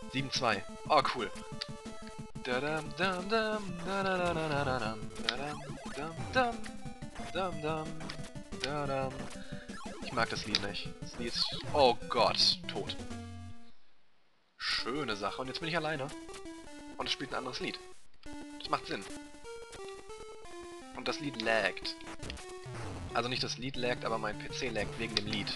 7-2. Oh, cool. Dadam, dam, dam, dadadadadadam, dadam, dam, dam, dam, dam, dadam. Ich mag das Lied nicht. Das Lied... Oh Gott, tot. Schöne Sache. Und jetzt bin ich alleine. Und es spielt ein anderes Lied. Das macht Sinn. Und das Lied laggt. Also nicht das Lied laggt, aber mein PC laggt wegen dem Lied.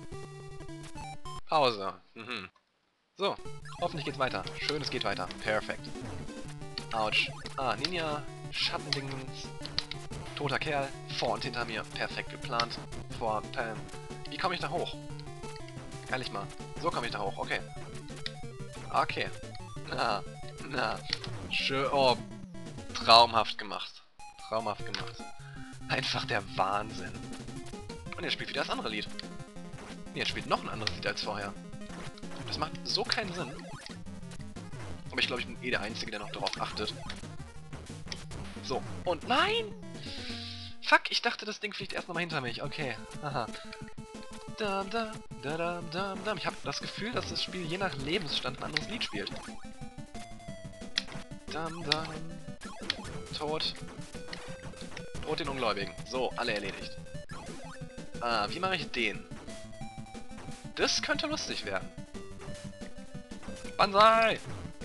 Pause. Mhm. So, hoffentlich geht's weiter. Schön, es geht weiter. Perfekt. Autsch. Ah, Ninja, Schattendingens. Toter Kerl, vor und hinter mir. Perfekt geplant. Vor, Pam. Wie komme ich da hoch? Ehrlich mal. So komme ich da hoch, okay. Okay. Na. Schön. Oh, traumhaft gemacht. Traumhaft gemacht. Einfach der Wahnsinn. Und jetzt spielt wieder das andere Lied. Nee, jetzt spielt noch ein anderes Lied als vorher. Das macht so keinen Sinn. Aber ich glaube, ich bin eh der Einzige, der noch darauf achtet. So, und nein! Fuck, ich dachte, das Ding fliegt erst nochmal hinter mich. Okay, haha. Dam, dam, dam, dam, dam. Ich habe das Gefühl, dass das Spiel je nach Lebensstand ein anderes Lied spielt. Dam, dam. Tot. Tot den Ungläubigen. So, alle erledigt. Ah, wie mache ich den? Das könnte lustig werden. Banzai!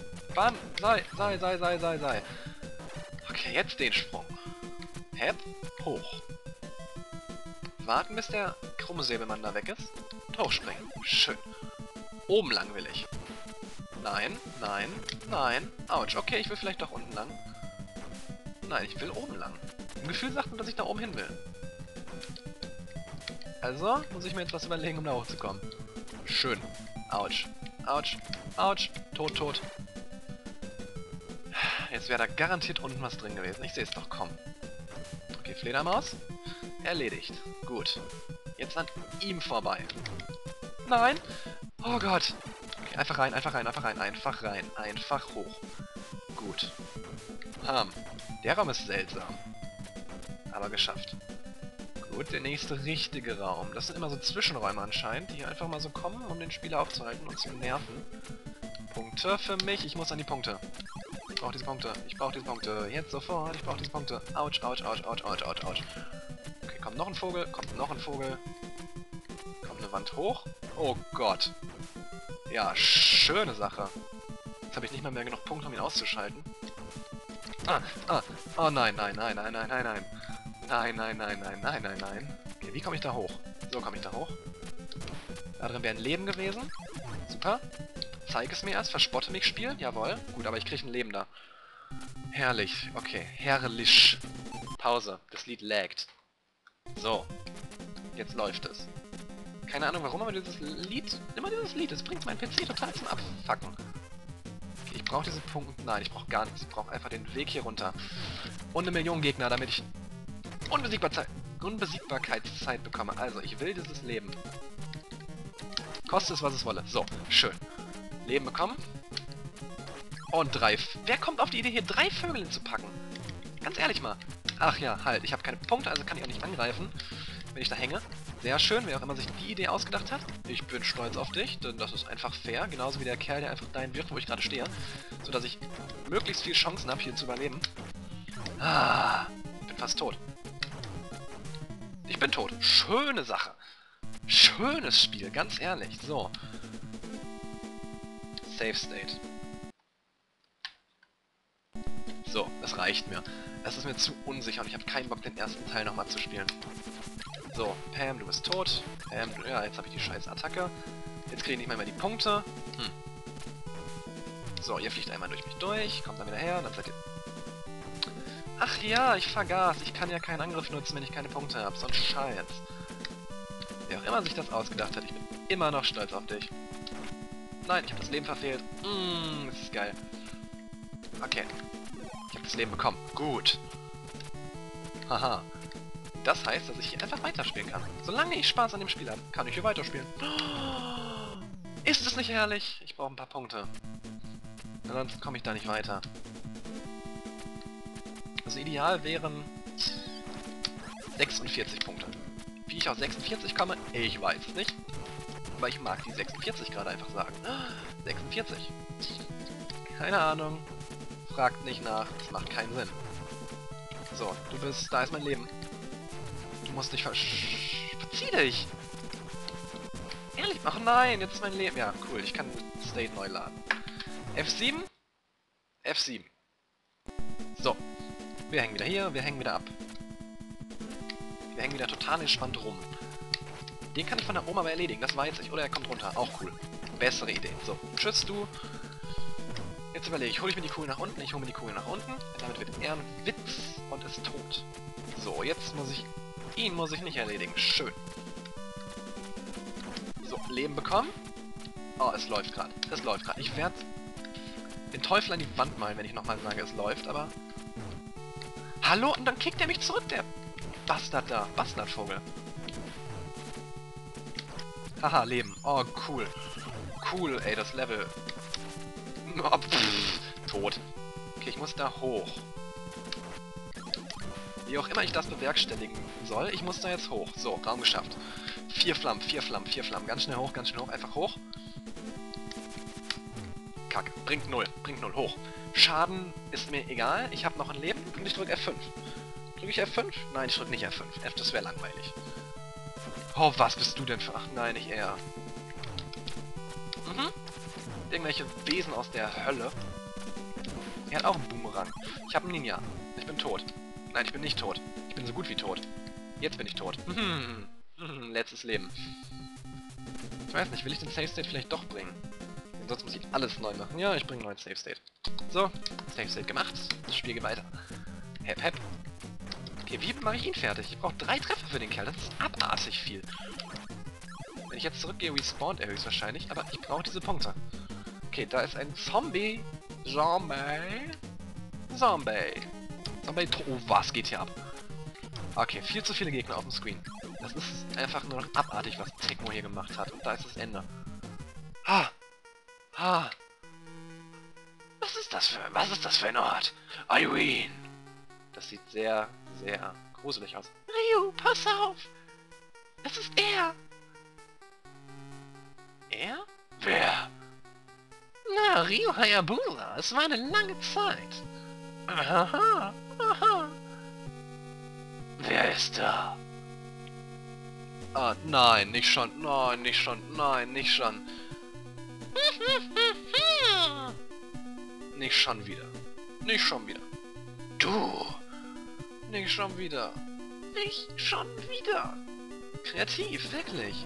Sei. Okay, jetzt den Sprung. Hep, hoch. Warten, bis der krumme Säbelmann da weg ist. Und hochspringen. Schön. Oben lang will ich. Nein. Autsch, okay, ich will vielleicht doch unten lang. Nein, ich will oben lang. Im Gefühl sagt mir, dass ich da oben hin will. Also muss ich mir jetzt was überlegen, um da hochzukommen. Schön. Autsch. Tot. Jetzt wäre da garantiert unten was drin gewesen. Ich sehe es doch kommen. Okay, Fledermaus. Erledigt. Gut. Jetzt an ihm vorbei. Nein! Oh Gott! Okay, einfach rein. Einfach hoch. Gut. Der Raum ist seltsam. Aber geschafft. Gut, der nächste richtige Raum. Das sind immer so Zwischenräume anscheinend, die hier einfach mal so kommen, um den Spieler aufzuhalten und zu nerven. Punkte für mich. Ich muss an die Punkte. Ich brauche diese Punkte. Jetzt sofort. Ich brauche diese Punkte. Autsch. Okay, kommt noch ein Vogel. Kommt eine Wand hoch. Oh Gott. Ja, schöne Sache. Jetzt habe ich nicht mal mehr genug Punkte, um ihn auszuschalten. Oh nein. Nein. Okay, wie komme ich da hoch? So komme ich da hoch. Da drin wäre ein Leben gewesen. Super. Zeig es mir erst. Verspotte mich, Spiel. Jawohl. Gut, aber ich kriege ein Leben da. Herrlich. Okay, herrlich. Pause. Das Lied laggt. So. Jetzt läuft es. Keine Ahnung warum, aber dieses Lied... Immer dieses Lied. Das bringt meinen PC total zum Abfacken. Okay, ich brauche diese Punkte... Nein, ich brauche gar nichts. Ich brauche einfach den Weg hier runter. Und 1 Million Gegner, damit ich... Unbesiegbarkeitszeit bekomme. Also, ich will dieses Leben. Koste es, was es wolle. So, schön. Leben bekommen. Und 3. Wer kommt auf die Idee, hier 3 Vögel hinzupacken? Ganz ehrlich mal. Ach ja, halt. Ich habe keine Punkte, also kann ich auch nicht angreifen, wenn ich da hänge. Sehr schön, wer auch immer sich die Idee ausgedacht hat. Ich bin stolz auf dich, denn das ist einfach fair. Genauso wie der Kerl, der einfach dahin wirft, wo ich gerade stehe. Sodass ich möglichst viele Chancen habe, hier zu überleben. Ah, ich bin fast tot. Ich bin tot. Schöne Sache. Schönes Spiel, ganz ehrlich. So. Save State. So, das reicht mir. Es ist mir zu unsicher und ich habe keinen Bock, den ersten Teil nochmal zu spielen. So, Pam, du bist tot. Pam, ja, jetzt habe ich die scheiß Attacke. Jetzt kriege ich nicht mal mehr die Punkte. So, ihr fliegt einmal durch mich durch, kommt dann wieder her, dann seid ihr... Ach ja, ich vergaß. Ich kann ja keinen Angriff nutzen, wenn ich keine Punkte habe. So ein Scheiß. Wer auch immer sich das ausgedacht hat, ich bin immer noch stolz auf dich. Nein, ich habe das Leben verfehlt. Das ist geil. Okay. Ich habe das Leben bekommen. Gut. Haha. Das heißt, dass ich hier einfach weiterspielen kann. Solange ich Spaß an dem Spiel habe, kann ich hier weiterspielen. Ist es nicht herrlich? Ich brauche ein paar Punkte. Ansonsten komme ich da nicht weiter. Also ideal wären 46 Punkte. Wie ich auf 46 komme, ich weiß es nicht. Aber ich mag die 46 gerade einfach sagen. 46. Keine Ahnung. Fragt nicht nach. Das macht keinen Sinn. So, du bist... Da ist mein Leben. Du musst dich verzieh dich! Ehrlich? Ach nein, jetzt ist mein Leben... Ja, cool. Ich kann State neu laden. F7? F7. So. Wir hängen wieder hier, wir hängen wieder ab. Wir hängen wieder total entspannt rum. Den kann ich von da oben aber erledigen, das weiß ich. Oder er kommt runter, auch cool. Bessere Idee. So, tschüss du. Jetzt überlege ich, hole ich mir die Kugel nach unten, ich hole mir die Kugel nach unten. Damit wird er ein Witz und ist tot. So, jetzt muss ich... Ihn muss ich nicht erledigen. Schön. So, Leben bekommen. Oh, es läuft gerade. Es läuft gerade. Ich werde den Teufel an die Wand malen, wenn ich nochmal sage, es läuft, aber... Hallo? Und dann kickt er mich zurück, der Bastard da. Bastardvogel. Haha, Leben. Oh, cool. Cool, ey, das Level. Oh, tot. Okay, ich muss da hoch. Wie auch immer ich das bewerkstelligen soll, ich muss da jetzt hoch. So, Raum geschafft. 4 Flammen, 4 Flammen, 4 Flammen. Ganz schnell hoch, einfach hoch. Kacke. Bringt 0, hoch. Schaden ist mir egal, ich habe noch ein Leben und ich drücke F5. Drücke ich F5? Nein, ich drücke nicht F5. F, das wäre langweilig. Oh, was bist du denn für... Ach nein, nicht er. Irgendwelche Wesen aus der Hölle. Er hat auch einen Boomerang. Ich habe einen Ninja. Ich bin tot. Nein, ich bin nicht tot. Ich bin so gut wie tot. Jetzt bin ich tot. Letztes Leben. Ich weiß nicht, will ich den Save State vielleicht doch bringen? Sonst muss ich alles neu machen. Ja, ich bringe einen neuen Save State. So, Save State gemacht. Das Spiel geht weiter. Hep, hep. Okay, wie mache ich ihn fertig? Ich brauche 3 Treffer für den Kerl. Das ist abartig viel. Wenn ich jetzt zurückgehe, respawnt er höchstwahrscheinlich. Aber ich brauche diese Punkte. Okay, da ist ein Zombie. Zombie. Oh, was geht hier ab? Okay, viel zu viele Gegner auf dem Screen. Das ist einfach nur noch abartig, was Tecmo hier gemacht hat. Und da ist das Ende. Was ist das für ein Ort? Irene! Das sieht sehr, sehr gruselig aus. Ryu, pass auf! Es ist er! Er? Wer? Na, Ryu Hayabusa, es war eine lange Zeit. Aha, aha. Wer ist da? Ah, nein, nicht schon, nein, nicht schon, nein, nicht schon. Nicht schon wieder. Nicht schon wieder. Du! Nicht schon wieder. Nicht schon wieder. Kreativ, wirklich.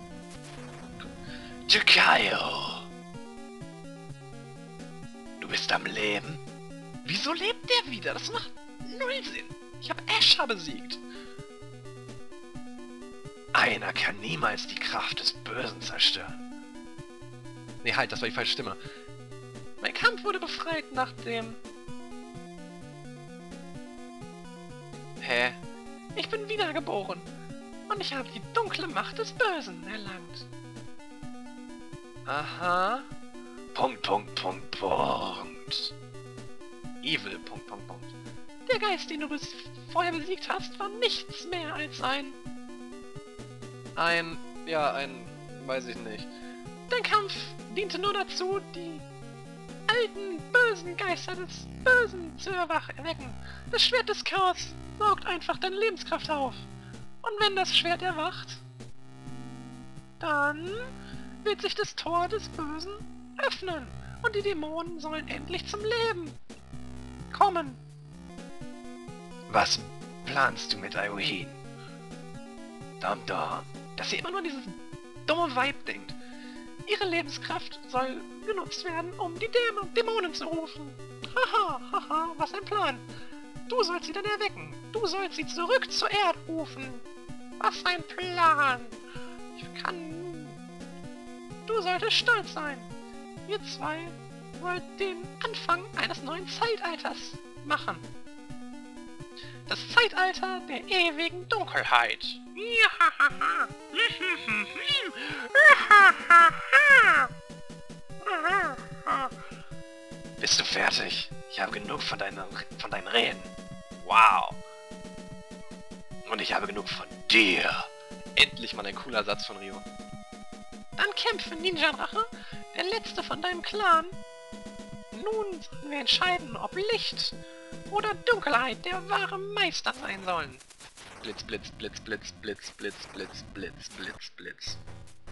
Jakaio! Du bist am Leben? Wieso lebt der wieder? Das macht null Sinn. Ich habe Asher besiegt. Einer kann niemals die Kraft des Bösen zerstören. Nee, halt, das war die falsche Stimme. Mein Kampf wurde befreit nach dem... Hä? Ich bin wiedergeboren. Und ich habe die dunkle Macht des Bösen erlangt. Aha. Punkt, Punkt, Punkt, Punkt. Evil, Punkt, Punkt, Punkt. Der Geist, den du vorher besiegt hast, war nichts mehr als ein... weiß ich nicht. Dein Kampf diente nur dazu, die alten, bösen Geister des Bösen zu erwecken. Das Schwert des Chaos saugt einfach deine Lebenskraft auf. Und wenn das Schwert erwacht, dann wird sich das Tor des Bösen öffnen. Und die Dämonen sollen endlich zum Leben kommen. Was planst du mit Irene? Dum dum. Dass sie immer nur dieses dumme Vibe denkt. Ihre Lebenskraft soll genutzt werden, um die Dämonen zu rufen. Haha, haha, was ein Plan. Du sollst sie dann erwecken. Du sollst sie zurück zur Erde rufen. Was ein Plan. Du solltest stolz sein. Ihr zwei wollt den Anfang eines neuen Zeitalters machen. Das Zeitalter der ewigen Dunkelheit. Bist du fertig? Ich habe genug von deinen Reden. Wow. Und ich habe genug von dir. Endlich mal ein cooler Satz von Rio. Dann kämpfen, Ninja-Drache. Der letzte von deinem Clan. Nun sollen wir entscheiden, ob Licht oder Dunkelheit der wahre Meister sein sollen. Blitz, Blitz, Blitz, Blitz, Blitz, Blitz, Blitz, Blitz, Blitz, Blitz.